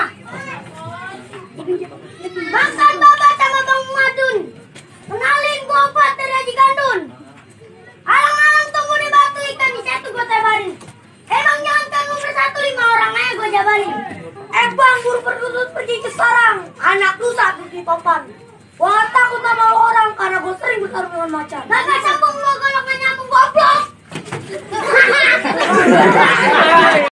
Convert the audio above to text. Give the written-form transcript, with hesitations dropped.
ya. Makan babat sama Bang Madun. Kenalin gua obat dari Haji Gandun. Alang-alang tunggu di batu ikan di situ gua tebarin. Emang jangan nomor 1 5 orang aja gua jabarin. Bang, buru berdudut pergi ke sarang. Anak lu satu di papan. Gua takut sama orang karena gua sering bertarung dengan macan. Gak sambung lu kalau gak nyambung goblok.